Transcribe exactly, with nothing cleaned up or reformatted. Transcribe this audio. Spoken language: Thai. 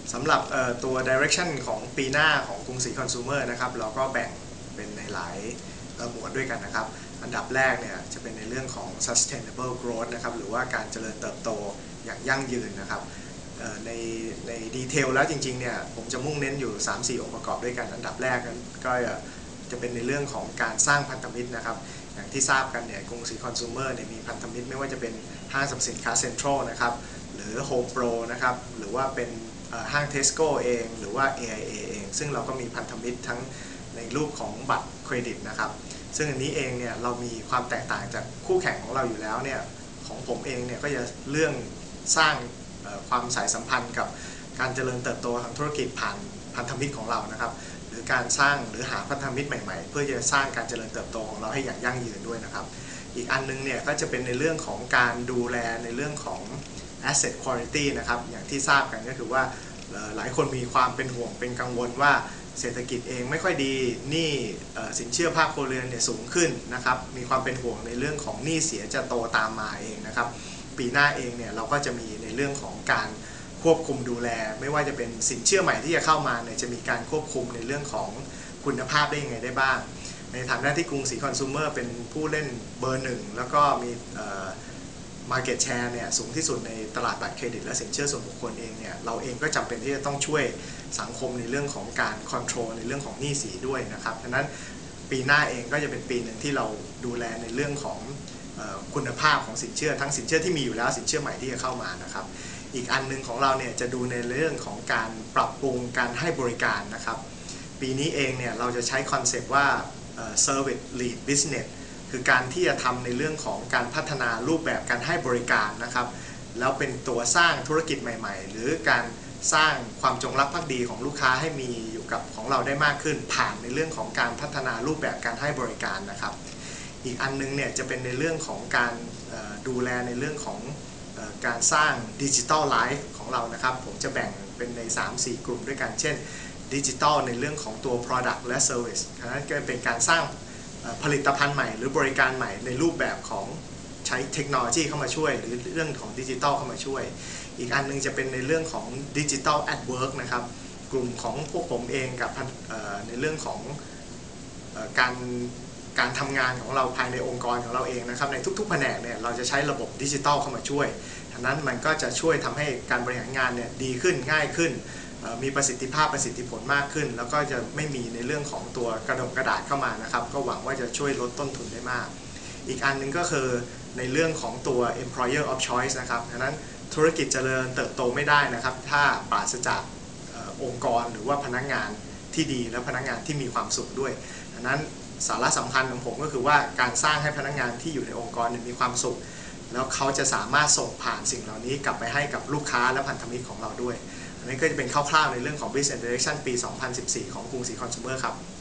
สำหรับตัว direction ของปีหน้าของกรุงศรีคอน sumer นะครับเราก็แบ่งเป็นในหลายหมวดด้วยกันนะครับอันดับแรกเนี่ยจะเป็นในเรื่องของ sustainable growth นะครับหรือว่าการเจริญเติบโตอย่างยั่งยืนนะครับในในดีเทลแล้วจริงๆเนี่ยผมจะมุ่งเน้นอยู่ สามสี่ องค์ประกอบด้วยกันอันดับแรกก็จะเป็นในเรื่องของการสร้างพันธมิตรนะครับอย่างที่ทราบกันเนี่ยกรุงศรีคอน sumer เนี่ยมีพันธมิตรไม่ว่าจะเป็นห้างสรรพสินค้าเซ็นทรัลนะครับหรือ Home Pro นะครับหรือว่าเป็นห้าง Tesco เองหรือว่า เอ ไอ เอ เองซึ่งเราก็มีพันธมิตรทั้งในรูปของบัตรเครดิตนะครับซึ่งอันนี้เองเนี่ยเรามีความแตกต่างจากคู่แข่งของเราอยู่แล้วเนี่ยของผมเองเนี่ยก็จะเรื่องสร้างความสายสัมพันธ์กับการเจริญเติบโตทางธุรกิจผ่านพันธมิตรของเรานะครับหรือการสร้างหรือหาพันธมิตรใหม่ๆเพื่อจะสร้างการเจริญเติบโตของเราให้อย่างยั่งยืนด้วยนะครับอีกอันนึงเนี่ยก็จะเป็นในเรื่องของการดูแลในเรื่องของ asset quality นะครับอย่างที่ทราบกันก็คือว่าหลายคนมีความเป็นห่วงเป็นกังวลว่าเศรษฐกิจเองไม่ค่อยดีหนี้สินเชื่อภาคครัวเรือนเนี่ยสูงขึ้นนะครับมีความเป็นห่วงในเรื่องของหนี้เสียจะโตตามมาเองนะครับปีหน้าเองเนี่ยเราก็จะมีในเรื่องของการควบคุมดูแลไม่ว่าจะเป็นสินเชื่อใหม่ที่จะเข้ามาเนี่ยจะมีการควบคุมในเรื่องของคุณภาพได้ยังไงได้บ้างในฐานะที่กรุงศรีคอน sumer เป็นผู้เล่นเบอร์หนึ่งแล้วก็มีmarket share เนี่ยสูงที่สุดในตลาดบัตรเครดิตและสินเชื่อส่วนบุคคลเองเนี่ยเราเองก็จำเป็นที่จะต้องช่วยสังคมในเรื่องของการ control ในเรื่องของหนี้สินด้วยนะครับฉะนั้นปีหน้าเองก็จะเป็นปีหนึ่งที่เราดูแลในเรื่องของคุณภาพของสินเชื่อทั้งสินเชื่อที่มีอยู่แล้วสินเชื่อใหม่ที่จะเข้ามานะครับอีกอันนึงของเราเนี่ยจะดูในเรื่องของการปรับปรุงการให้บริการนะครับปีนี้เองเนี่ยเราจะใช้คอนเซปต์ว่า service lead businessคือการที่จะทำในเรื่องของการพัฒนารูปแบบการให้บริการนะครับแล้วเป็นตัวสร้างธุรกิจใหม่ๆหรือการสร้างความจงรักภักดีของลูกค้าให้มีอยู่กับของเราได้มากขึ้นผ่านในเรื่องของการพัฒนารูปแบบการให้บริการนะครับอีกอันนึงเนี่ยจะเป็นในเรื่องของการดูแลในเรื่องของการสร้างดิจิทัลไลฟ์ของเรานะครับผมจะแบ่งเป็นใน สามสี่ กลุ่มด้วยกันเช่นดิจิทัลในเรื่องของตัว Product และ Service นั้นก็เป็นการสร้างผลิตภัณฑ์ใหม่หรือบริการใหม่ในรูปแบบของใช้เทคโนโลยีเข้ามาช่วยหรือเรื่องของดิจิทัลเข้ามาช่วยอีกอันนึงจะเป็นในเรื่องของดิจิทัลแอดเวิร์กนะครับกลุ่มของพวกผมเองกับในเรื่องของการการทำงานของเราภายในองค์กรของเราเองนะครับในทุกๆแผนกเนี่ยเราจะใช้ระบบดิจิทัลเข้ามาช่วยดังนั้นมันก็จะช่วยทำให้การบริหารงานเนี่ยดีขึ้นง่ายขึ้นมีประสิทธิภาพประสิทธิผลมากขึ้นแล้วก็จะไม่มีในเรื่องของตัวกระดงกระดาษเข้ามานะครับก็หวังว่าจะช่วยลดต้นทุนได้มากอีกอันนึงก็คือในเรื่องของตัว employer of choice นะครับดังนั้นธุรกิจเจริญเติบโตไม่ได้นะครับถ้าปราศจากองค์กรหรือว่าพนักงานที่ดีและพนักงานที่มีความสุขด้วยดังนั้นสาระสำคัญของผมก็คือว่าการสร้างให้พนักงานที่อยู่ในองค์กรมีความสุขแล้วเขาจะสามารถส่งผ่านสิ่งเหล่านี้กลับไปให้กับลูกค้าและพันธมิตรของเราด้วยอันนี้ก็จะเป็นคร่าวๆในเรื่องของ Business Direction ปี สองพันสิบสี่ ของกรุงศรีคอน sumer ครับ